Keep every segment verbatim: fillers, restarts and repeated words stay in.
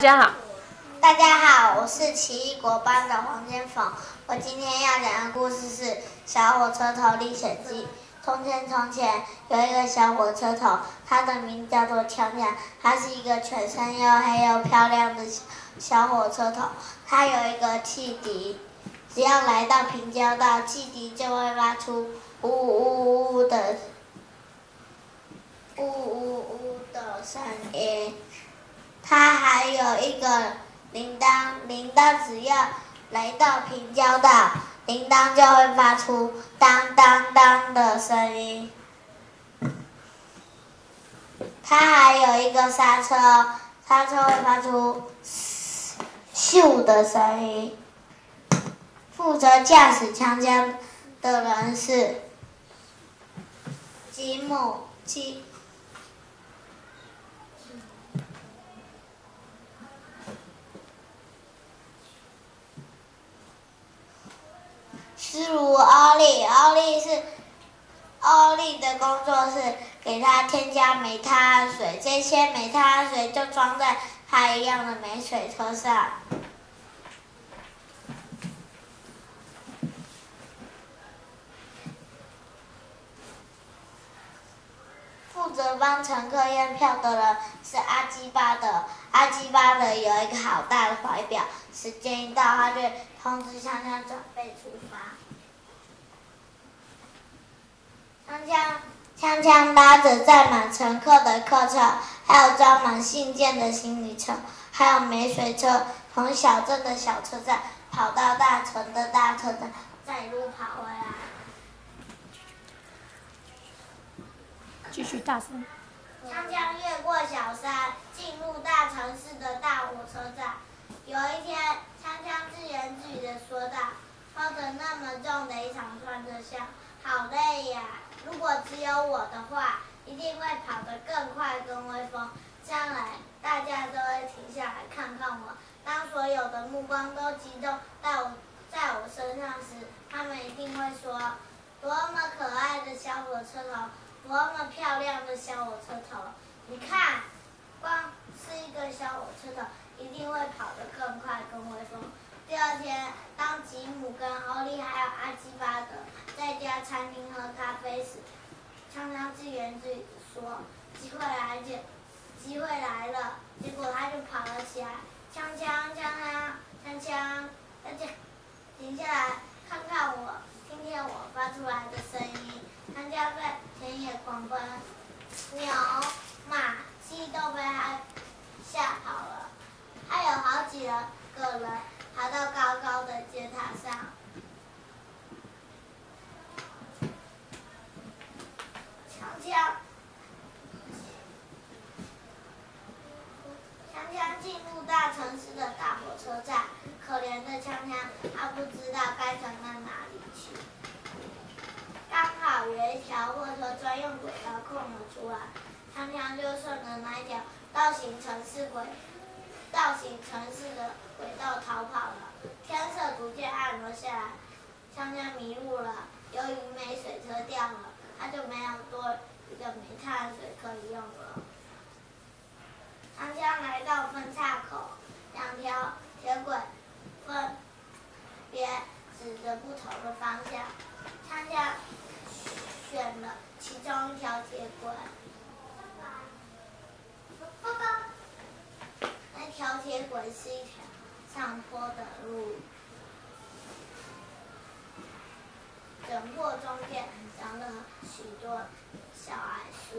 大家好， 大家好，我是奇异果班的黄建凤。我今天要讲的故事是《小火车头历险记》。从前，从前有一个小火车头，它的名叫做强强。它是一个全身又黑又漂亮的小火车头。它有一个汽笛，只要来到平交道，汽笛就会发出呜呜呜的呜呜呜的声音。它还有一个铃铛，铃铛只要来到平交道，铃铛就会发出当当当的声音。它还有一个刹车，刹车会发出咻的声音。负责驾驶枪枪的人是吉姆吉。师如欧丽，欧丽是欧丽的工作是给他添加煤炭水，这些煤炭水就装在他一样的煤水车上。负责帮乘客验票的人是阿基巴德，阿基巴德有一个好大的怀表，时间一到，他就通知枪枪准备出发。枪枪枪枪拉着载满乘客的客车，还有装满信件的行李车，还有煤水车，从小镇的小车站跑到大城的大车站，再一路跑回来。 继续大声。 枪枪越过小山，进入大城市的大火车站。有一天，枪枪自言自语地说道：“拖着那么重的一长串车厢，好累呀！如果只有我的话，一定会跑得更快、更威风。将来大家都会停下来看看我。当所有的目光都集中在我在我身上时，他们一定会说：多么可爱的小火车头！多么漂亮的小火车头！你看，光是一个小火车头，一定会跑得更快、更威风。”第二天，当吉姆跟欧丽还有阿基巴德在家餐厅喝咖啡时，枪枪自言自语地说：“机会来了，机会来了！”结果他就跑了起来，枪枪枪枪枪枪，大家停下来看看我，听听我发出来的声音。枪枪在田野狂奔，牛、马、鸡都被他吓跑了，还有好几个人爬到高高的阶塔上。枪枪，枪枪进入大城市的大火车站，可怜的枪枪，他不知道该转到哪里去。刚好有一条货车专用轨道空了出来，枪枪就顺着那一条倒行城市轨。倒行城市的轨道逃跑了，天色逐渐暗了下来，枪枪迷路了。由于煤水车掉了，他就没有多一个煤炭水可以用了。枪枪来到分岔口，两条铁轨分别指着不同的方向，枪枪选了其中一条铁轨。那条铁轨是一条上坡的路，整坡中间长了许多小矮树。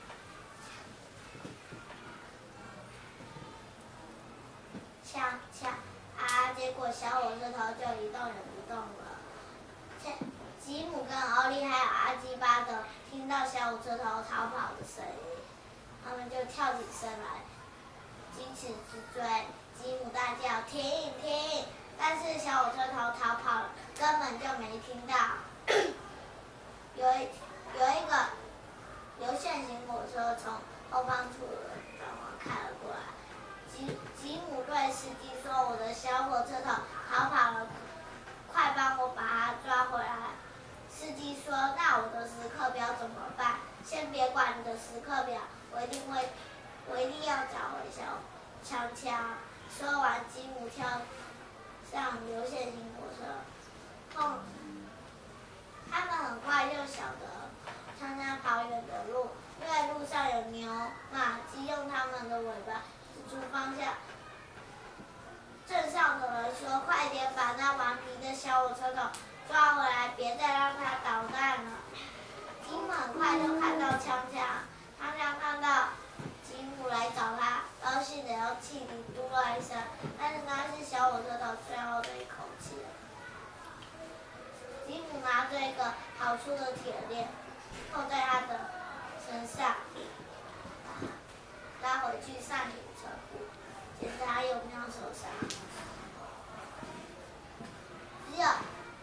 枪枪啊！结果小火车头就一动也不动了。吉姆跟欧丽还有阿基巴德听到小火车头逃跑的声音，他们就跳起身来，疾驰直追。吉姆大叫：“停停！”但是小火车头逃跑了，根本就没听到。有一有一个流线型火车从后方处的转弯开了过来。吉吉姆对司机说：“我的小火车头逃跑了，快帮我把它抓回来。”司机说：“那我的时刻表怎么办？”先别管你的时刻表，我一定会，我一定要找回小锵锵。说完，吉姆跳上流线型火车。后，他们很快就晓得锵锵跑远的路，因为路上有牛、马、鸡用它们的尾巴指出方向。镇上的人说：“快点把那顽皮的小火车头抓回来，别再让它捣蛋了。”吉姆很快就看到锵锵，锵锵看到吉姆来找他，高兴的要气里嘟了一声，但是那是小火车头最后的一口气了。吉姆拿着一个好粗的铁链，扣在他的身上，拉回去上警车库，检查有没有受伤。只有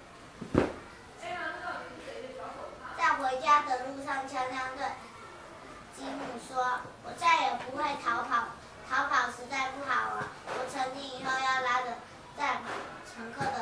在回家的路上，锵锵对吉姆说：“我再也不会逃跑，逃跑实在不好了。我成年以后要拉着载满乘客的